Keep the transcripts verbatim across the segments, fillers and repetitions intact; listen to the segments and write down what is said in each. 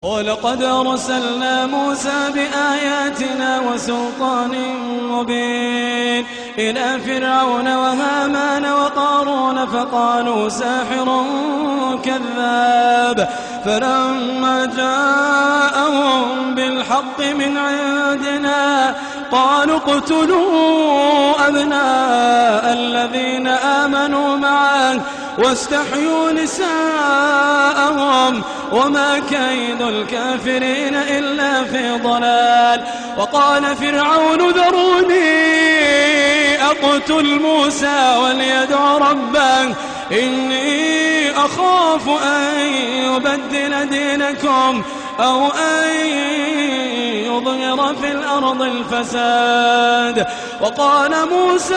ولقد أرسلنا موسى بآياتنا وسلطان مبين إلى فرعون وهامان وقارون فقالوا ساحر كذاب فلما جاءهم بالحق من عندنا قالوا اقتلوا أبناء الذين آمنوا معه واستحيوا نساءهم وما كيد الكافرين إلا في ضلال. وقال فرعون ذروني أقتل موسى وليدع ربه إني أخاف أن يبدل دينكم أو أن يظهر في الأرض الفساد. وقال موسى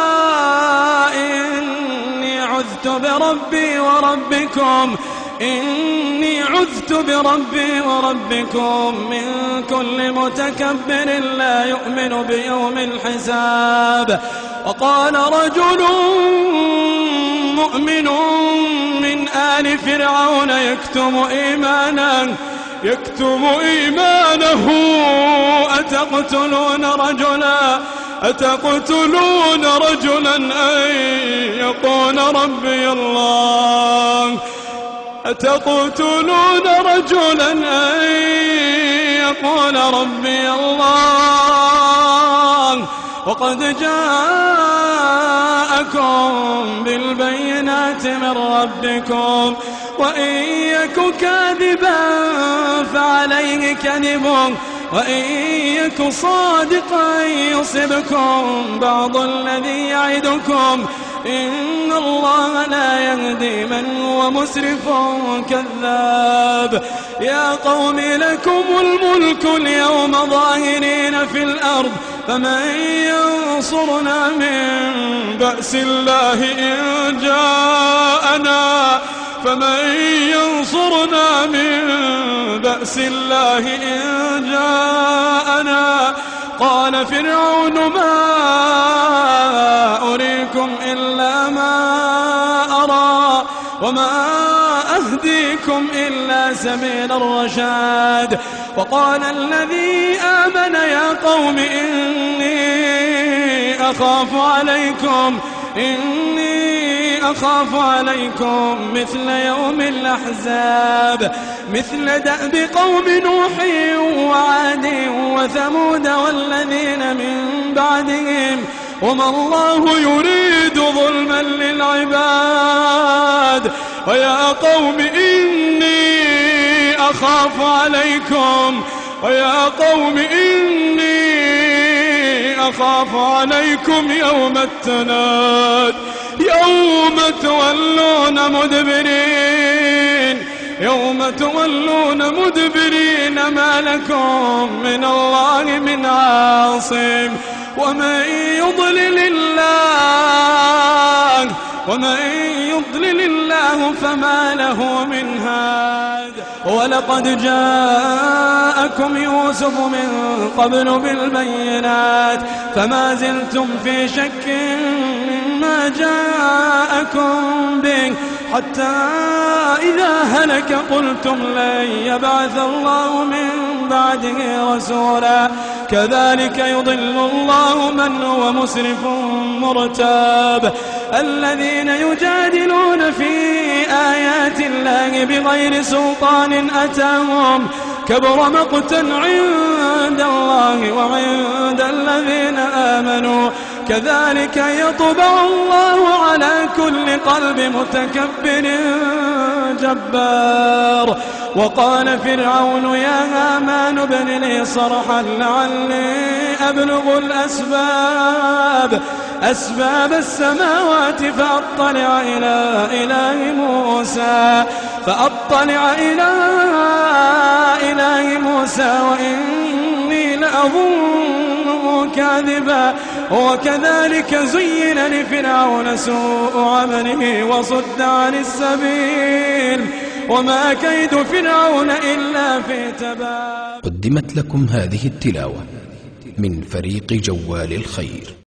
إني عذت بربي وربكم إني عذت بربي وربكم من كل متكبر لا يؤمن بيوم الحساب. وقال رجل مؤمن من آل فرعون يكتم إيمانه يكتم إيمانه أتقتلون رجلا أتقتلون رجلا أن يقول ربي الله أتقتلون رجلا أن يقول ربي الله وقد جاءكم بالبينات من ربكم وإن يك كاذبا فعليه كذبه وإن يك صادقا يصبكم بعض الذي يعدكم إن الله لا يهدي من هو مسرف كذاب. يا قوم لكم الملك اليوم ظاهرين في الأرض فمن ينصرنا من بأس الله إن جاءنا فمن ينصرنا من بأس الله إن جاءنا. قال فرعون ما أريكم إلا ما أرى وما أهديكم إلا سبيل الرشاد. وقال الذي آمن يا قوم إني أخاف عليكم إني أخاف عليكم مثل يوم الأحزاب مثل دأب قوم نوح وعاد وثمود والذين من بعدهم وما الله يريد ظلما للعباد. ويا قوم إني أخاف عليكم ويا قوم إني أخاف عليكم يوم التناد يوم تولون مدبرين يوم تولون مدبرين ما لكم من الله من عاصم ومن يضلل الله ومن يضلل الله فما له من هاد. ولقد جاءكم يوسف من قبل بالبينات فما زلتم في شك مما جاءكم به حتى إذا هلك قلتم لن يبعث الله من بعده رسولا كذلك يضل الله من هو مسرف مرتاب. الذين يجادلون في آيات الله بغير سلطان أتاهم كبر مقتا عند الله وعند الذين آمنوا كذلك يطبع الله على كل قلب متكبر جبار. وقال فرعون يا هامان ابن لي صرحا لعلي أبلغ الأسباب أسباب السماوات فأطلع إلى إله موسى فأطلع إلى إله موسى وإني لأظنه كاذبا. وكذلك زين لفرعون سوء عمله وصد عن السبيل وما كيد فرعون إلا في تباب. قدمت لكم هذه التلاوة من فريق جوال الخير.